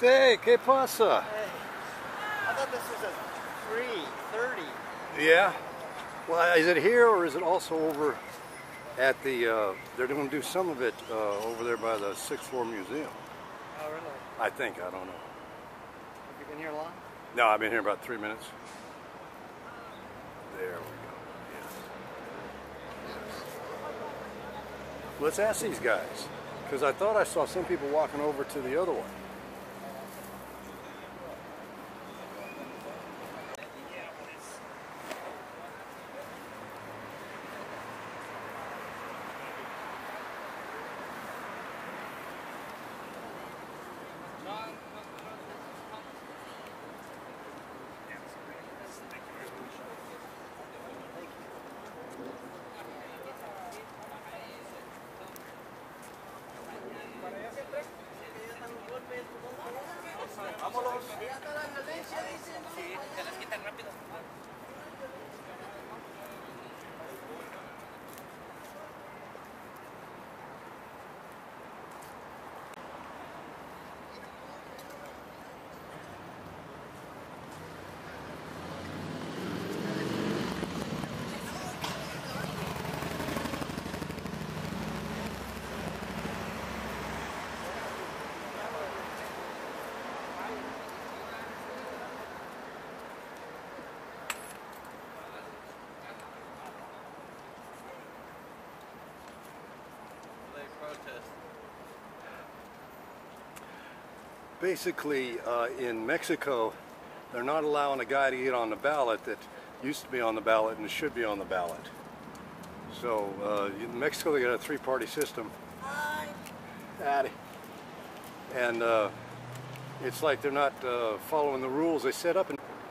Presidente, ¿qué pasa? Hey, I thought this was a free 30. Yeah. Well, is it here or is it also over at the, they're going to do some of it over there by the 6th floor museum. Oh, really? I think, I don't know. Have you been here long? No, I've been here about 3 minutes. There we go. Yes. Yes. Let's ask these guys, because I thought I saw some people walking over to the other one. Sí, se las quitan rápido. Basically, in Mexico, they're not allowing a guy to get on the ballot that used to be on the ballot and should be on the ballot. So in Mexico, they got a three-party system. Daddy. And it's like they're not following the rules they set up.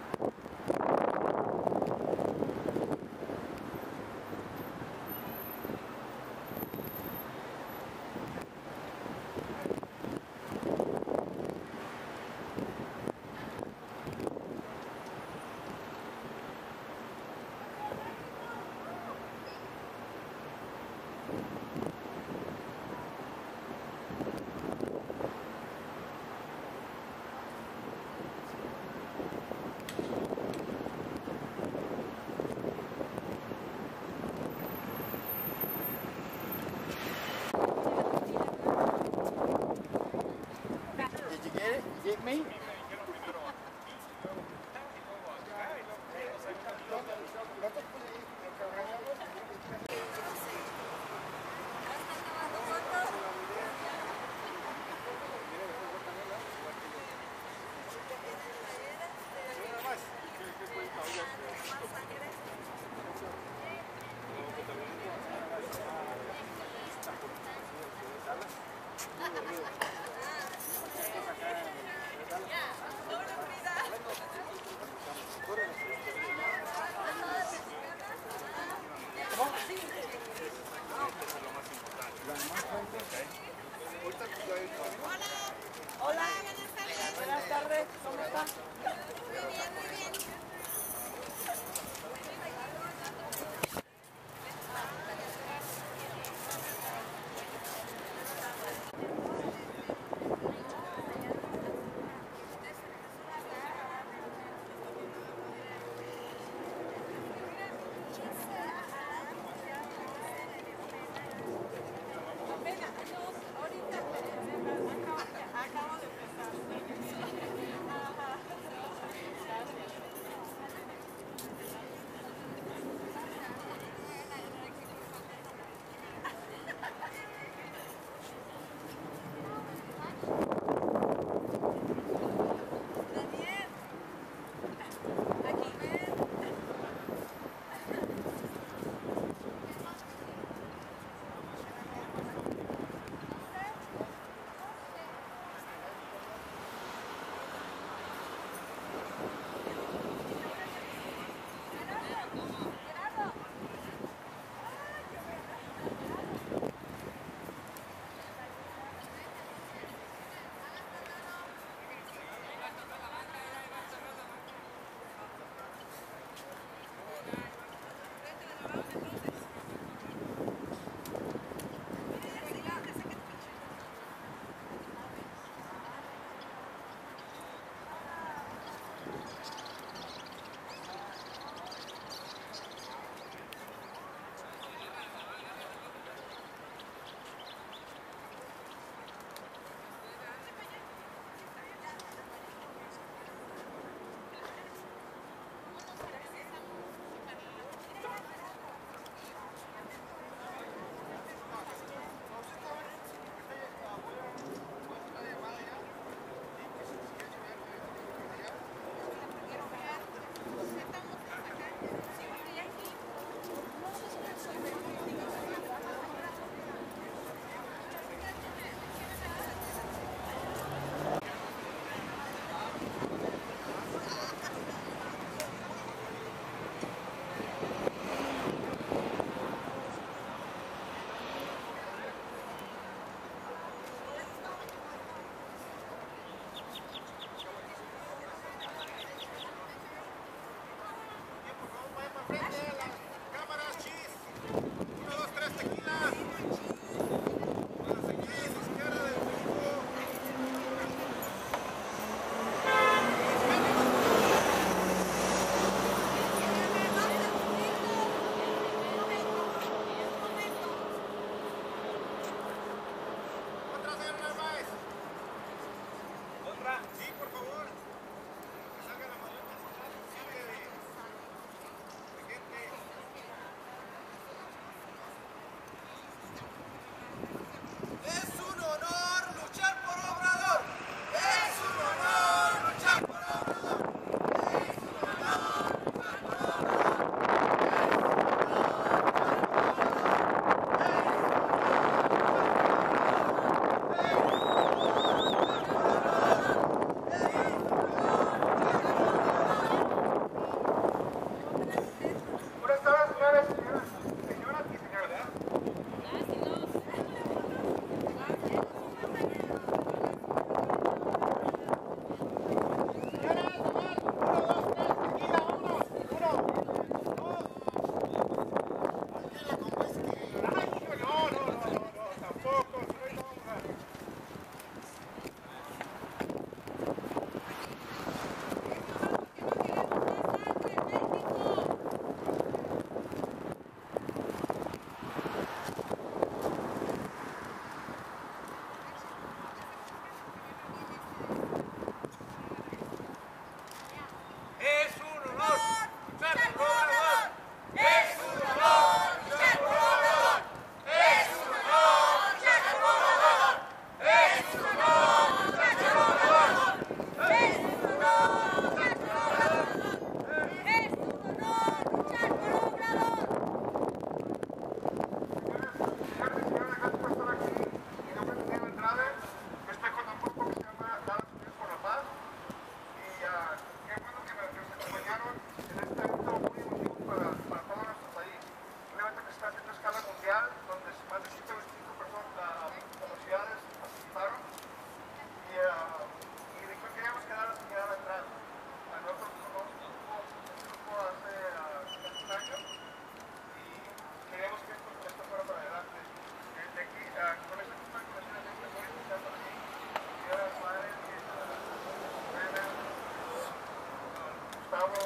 Get me? Hola, buenas tardes, ¿cómo están? Muy bien, muy bien. Mexixo,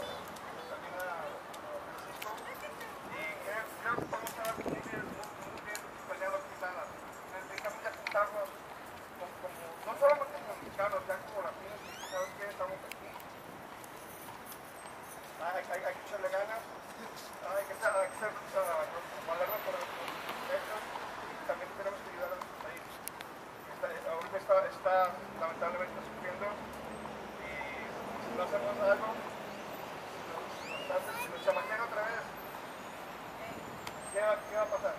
y creo que vamos a estar muy bien peleados quizás. Necesitamos ya juntarnos no solamente como mexicanos, ya como latinos, y sabes que estamos aquí. Hay que echarle ganas, hay que ser valernos por nuestros derechos, y también tenemos que ayudar a nuestro país. Ahorita está lamentablemente sufriendo, y si no hacemos algo, nos chamaquean otra vez. ¿Qué va a pasar?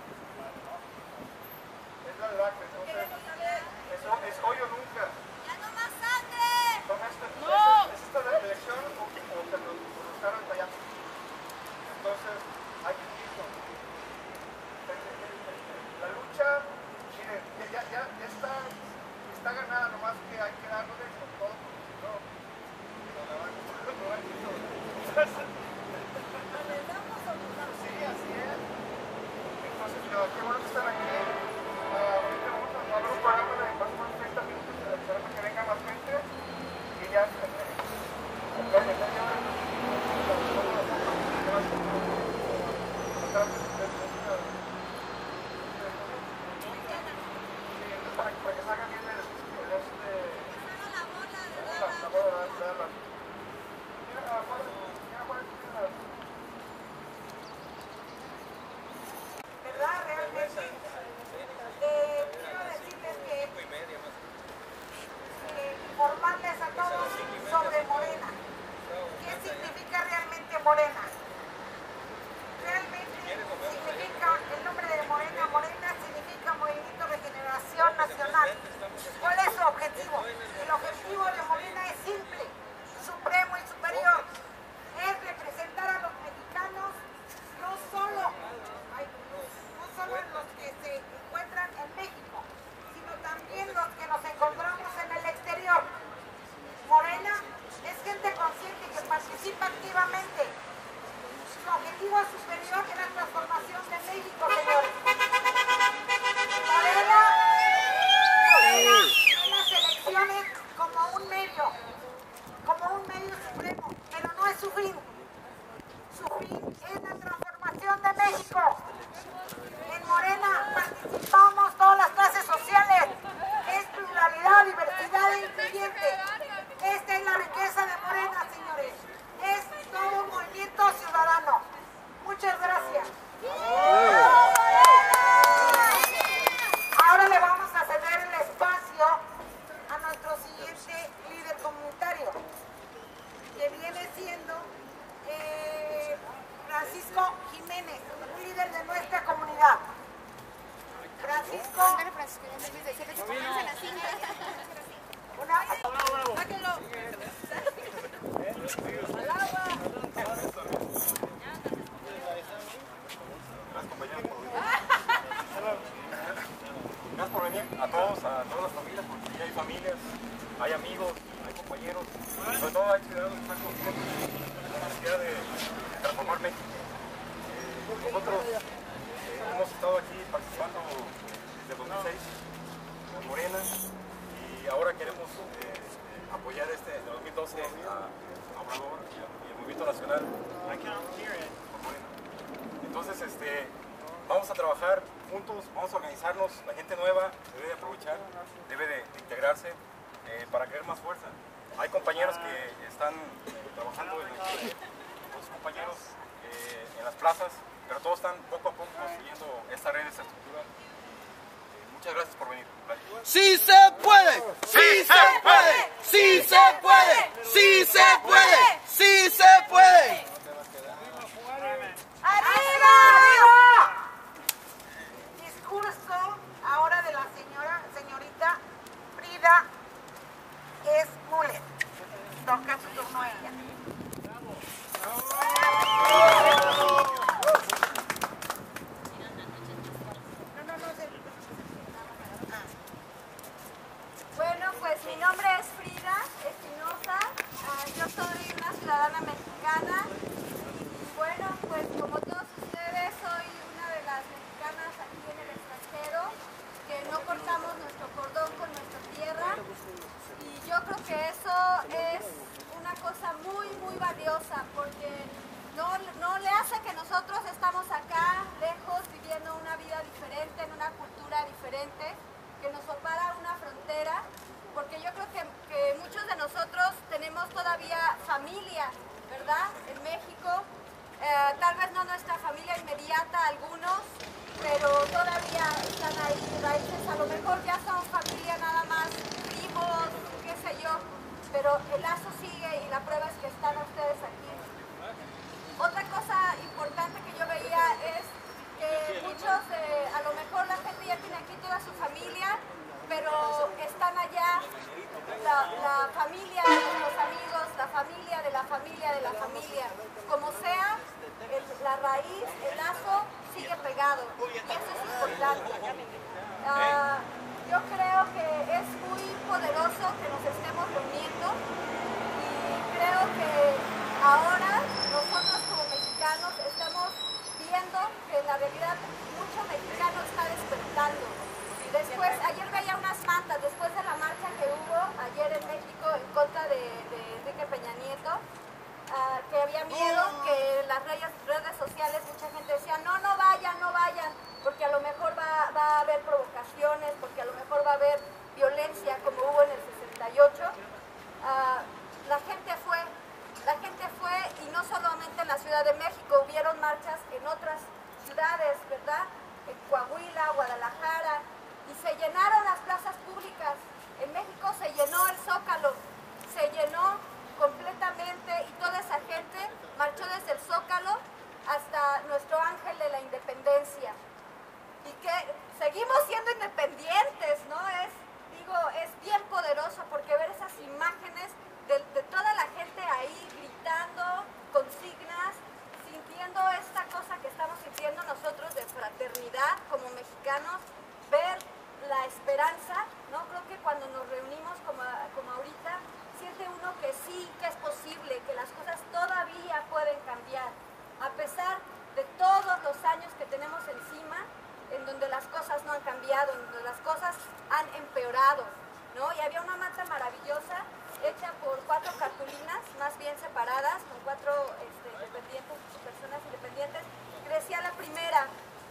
Es la verdad, entonces es hoy o nunca. ¡Ya no más sangre! ¿Es esta la elección o que nos buscaron el payaso? Entonces, hay que irlo. La lucha, miren, ya está ganada, nomás que hay que darlo de con todo, porque si no, la van a Sí, así es. Entonces, qué bueno que están aquí. Ahorita vamos a hacer un programa de más o menos 30 minutos, esperemos que venga más gente y ya para que salga bien la bola de la ¿Verdad? Realmente. Quiero decirles que informarles a todos sobre Morena. ¿Qué significa realmente Morena? Realmente significa el nombre de Morena. Morena significa Movimiento de Regeneración Nacional. ¿Cuál es su objetivo? El objetivo de Morena es simple, supremo y superior. Es representar a los mexicanos, no solo los que se encuentran en México, sino también los que nos encontramos en el exterior. Morena es gente consciente que participa activamente. Su objetivo superior es la transformación de México, señores. Morena ve las elecciones como un medio supremo, pero no es su fin. Su fin es la transformación de México. En Morena participamos todas las clases sociales. Es pluralidad, diversidad e incluyente. Esta es la riqueza de Morena, señores. Es todo un movimiento ciudadano. Muchas gracias. Ahora le vamos a ceder el espacio a nuestro siguiente líder comunitario, que viene siendo Francisco Jiménez, un líder de nuestra comunidad. Francisco. Gracias por venir a todas las familias, porque ya hay familias, hay amigos, hay compañeros, sobre todo hay ciudadanos que están conscientes de la necesidad de transformar México. Nosotros hemos estado aquí participando desde 2006 con Morena y ahora queremos apoyar de 2012 a Obrador y el movimiento nacional aquí con Morena. Entonces, vamos a trabajar juntos, vamos a organizarnos. La gente nueva debe de aprovechar, debe de integrarse para crear más fuerza. Hay compañeros que están trabajando en otros compañeros en las plazas, pero todos están poco a poco construyendo esta red, esta estructura. Muchas gracias por venir. Gracias. ¡Sí se puede! ¡Sí se puede! ¡Sí se puede! ¡Sí se puede! ¡Sí se puede! ¡Arriba! Discurso ahora de la señorita Frida Esmuller. Toca su turno a ella. Bueno, pues mi nombre es Frida Espinosa, yo soy una ciudadana mexicana y bueno, pues como todos ustedes soy una de las mexicanas aquí en el extranjero que no cortamos nuestro cordón con nuestra tierra y yo creo que eso es una cosa muy, muy valiosa, porque no le hace que nosotros estamos acá, lejos, viviendo una vida diferente, en una cultura diferente, que nos separa una frontera, porque yo creo que muchos de nosotros tenemos todavía familia, ¿verdad?, en México. Tal vez no nuestra familia inmediata, algunos, pero todavía están ahí raíces, a lo mejor ya son familia nada más, primos, qué sé yo, pero el lazo sigue y la prueba es que están ustedes aquí. Otra cosa importante que yo veía es que muchos, a lo mejor la gente ya tiene aquí toda su familia, pero están allá, la familia de los amigos, la familia de la familia de la familia, como sea, la raíz, el lazo sigue pegado, y eso es importante. Yo creo que es muy poderoso que nos estemos reuniendo, y creo que ahora nosotros como mexicanos estamos viendo que en la realidad mucho mexicano está despertando. Después, ayer veía unas mantas, después de la marcha que hubo ayer en México en contra de Enrique Peña Nieto, que había miedo, que en las redes sociales mucha gente decía, no vayan, porque a lo mejor va a haber provocaciones, porque a lo mejor va a haber violencia como hubo en el 68. La gente fue, y no solamente en la Ciudad de México, hubieron marchas en otras ciudades, ¿verdad?, en Coahuila, Guadalajara, y se llenaron las plazas públicas. En México se llenó el Zócalo, se llenó completamente, y toda esa gente marchó desde el Zócalo hasta nuestro ángel de la independencia. Y que seguimos siendo independientes, ¿no? Es bien poderoso, porque ver esas imágenes de toda la gente ahí gritando consignas, sintiendo esta cosa que estamos sintiendo nosotros de fraternidad como mexicanos, ver la esperanza, ¿no? Creo que cuando nos reunimos como ahorita, siente uno que sí, que es posible, que las cosas todavía pueden cambiar, a pesar de todos los años que tenemos encima, en donde las cosas no han cambiado, en donde las cosas han empeorado, ¿no? Y había una manta maravillosa, hecha por 4 cartulinas, más bien separadas, con 4 personas independientes, que decía la primera: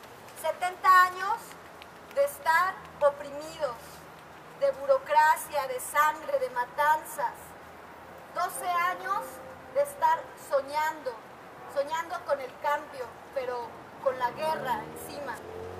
70 años de estar oprimidos, de burocracia, de sangre, de matanzas. 12 años de estar soñando con el cambio, pero con la guerra encima.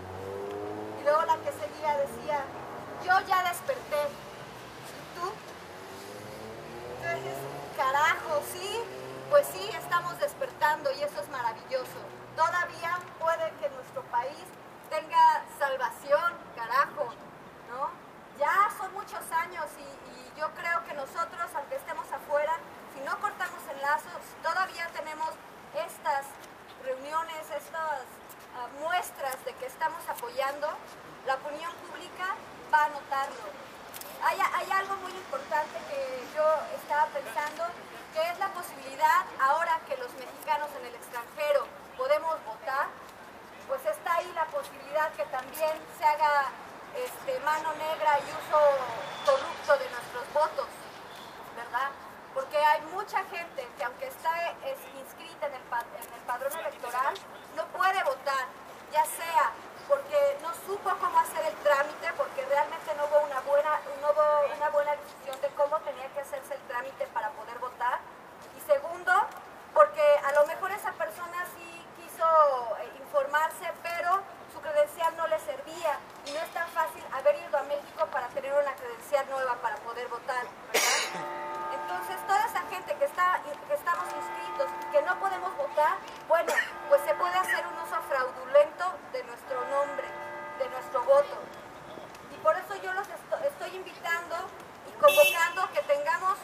Y luego la que seguía decía: yo ya desperté. ¿Y tú? Entonces, carajo, sí, pues sí, estamos despertando, y eso es maravilloso. Todavía puede que nuestro país tenga salvación, carajo, ¿no? Ya son muchos años, y yo creo que nosotros, aunque estemos afuera, si no cortamos enlazos, todavía tenemos estas reuniones, estas muestras de que estamos apoyando. La opinión pública va a notarlo. Hay algo muy importante que yo estaba pensando, que es la posibilidad, ahora que los mexicanos en el extranjero podemos votar, pues está ahí la posibilidad que también se haga mano negra y uso corrupto de nuestros votos, ¿verdad? Porque hay mucha gente que, aunque está inscrita en el padrón electoral, no puede votar, ya sea porque no supo cómo hacer el trámite, porque realmente no hubo una buena decisión de cómo tenía que hacerse el trámite para poder votar, y segundo, porque a lo mejor esa persona sí quiso informarse, pero su credencial no le servía, y no es tan fácil haber ido a México para tener una credencial nueva para poder votar, ¿verdad? Entonces, toda esa gente que estamos inscritos y que no podemos votar, bueno, pues se puede hacer un uso fraudulento de nuestro nombre, de nuestro voto. Y por eso yo los estoy invitando y convocando que tengamos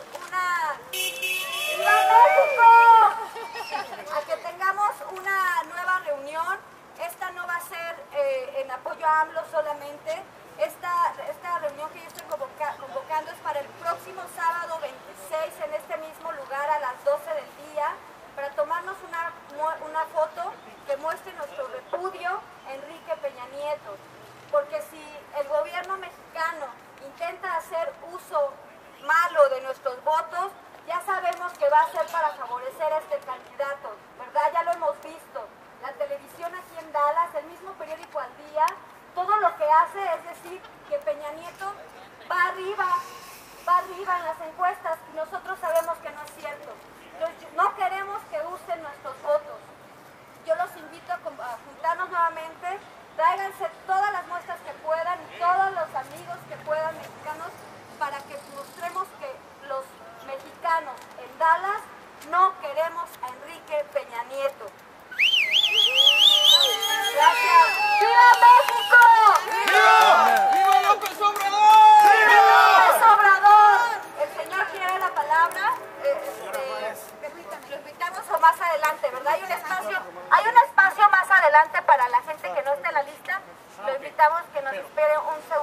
¡Viva México! A que tengamos una nueva reunión. Esta no va a ser en apoyo a AMLO solamente. Esta reunión que yo estoy convocando es para el próximo sábado 26 en este mismo lugar a las 12 del día, para tomarnos una foto que muestre nuestro repudio a Enrique Peña Nieto. Porque si el gobierno mexicano intenta hacer uso que va a hacer para favorecer a este candidato, ¿verdad? Ya lo hemos visto. La televisión aquí en Dallas, el mismo periódico Al Día, todo lo que hace es decir que Peña Nieto va arriba en las encuestas y nosotros sabemos que no es cierto. Entonces, no queremos que usen nuestros votos. Yo los invito a juntarnos nuevamente, tráiganse todas las muestras que puedan y todos los amigos que puedan mexicanos para que mostremos que los mexicanos en Dallas no queremos a Enrique Peña Nieto. Gracias. ¡Viva México! ¡Viva! ¡Viva Lopez Obrador! ¡Viva López Obrador! El señor quiere la palabra. Lo invitamos o más adelante, ¿verdad? Hay un espacio más adelante para la gente que no esté en la lista. Lo invitamos que nos espere un segundo.